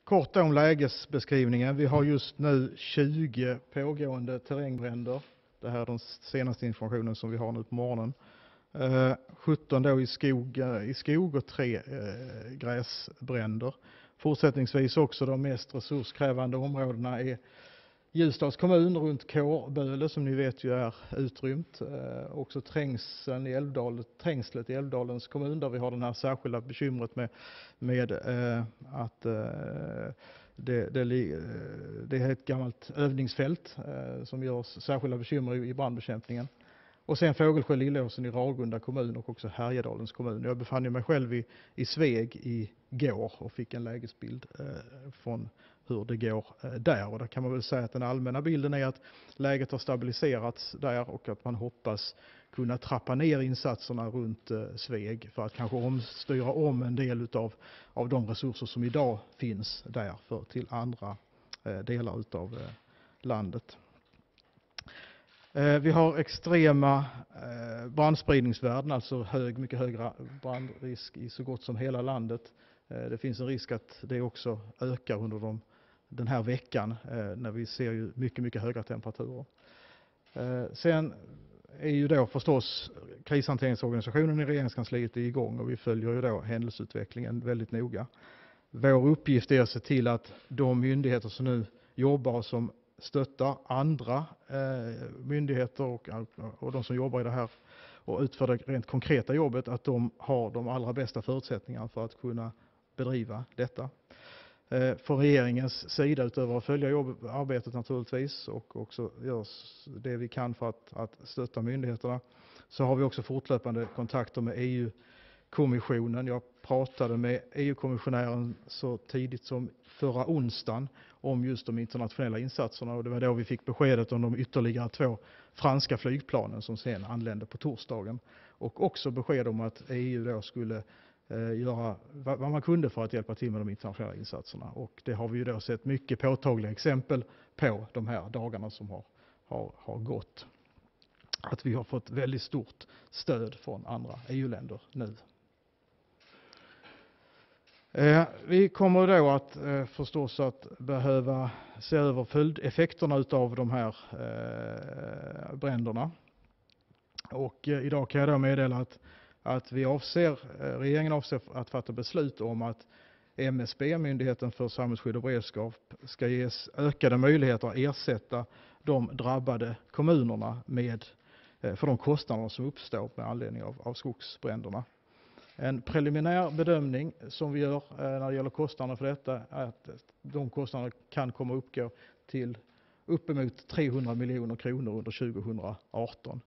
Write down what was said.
Kort om lägesbeskrivningen. Vi har just nu 20 pågående terrängbränder. Det här är den senaste informationen som vi har nu på morgonen. 17 då i skog och 3 gräsbränder. Fortsättningsvis också de mest resurskrävande områdena är Ljusdals kommun runt Kårböle, som ni vet ju är utrymt. Också trängslet i Älvdalens kommun, där vi har det här särskilda bekymret med att det är ett gammalt övningsfält som gör särskilda bekymmer i brandbekämpningen. Och sen Fågelsjö, Lillåsen i Ragunda kommun och också Härjedalens kommun. Jag befann mig själv i Sveg igår och fick en lägesbild från hur det går där. Och där kan man väl säga att den allmänna bilden är att läget har stabiliserats där och att man hoppas kunna trappa ner insatserna runt Sveg för att kanske styra om en del av de resurser som idag finns där till andra delar av landet. Vi har extrema brandspridningsvärden, alltså mycket högre brandrisk i så gott som hela landet. Det finns en risk att det också ökar under den här veckan när vi ser ju mycket höga temperaturer. Sen är ju då förstås krishanteringsorganisationen i regeringskansliet igång och vi följer ju då händelseutvecklingen väldigt noga. Vår uppgift är att se till att de myndigheter som nu jobbar och som stöttar andra myndigheter och de som jobbar i det här och utför det rent konkreta jobbet, att de har de allra bästa förutsättningarna för att kunna bedriva detta. Från regeringens sida, utöver att följa arbetet naturligtvis och också görs det vi kan för att stötta myndigheterna, så har vi också fortlöpande kontakter med EU-kommissionen. Jag pratade med EU-kommissionären så tidigt som förra onsdagen om just de internationella insatserna, och det var då vi fick beskedet om de ytterligare 2 franska flygplanen som sen anlände på torsdagen, och också besked om att EU då skulle göra vad man kunde för att hjälpa till med de internationella insatserna, och det har vi ju då sett mycket påtagliga exempel på de här dagarna som har gått, att vi har fått väldigt stort stöd från andra EU-länder nu. Vi kommer då att förstås att behöva se över följdeffekterna utav de här bränderna. Och idag kan jag då meddela att regeringen avser att fatta beslut om att MSB, Myndigheten för samhällsskydd och beredskap, ska ges ökade möjligheter att ersätta de drabbade kommunerna för de kostnader som uppstår med anledning av skogsbränderna. En preliminär bedömning som vi gör när det gäller kostnaderna för detta är att de kostnaderna kan komma att uppgå till uppemot 300 miljoner kronor under 2018.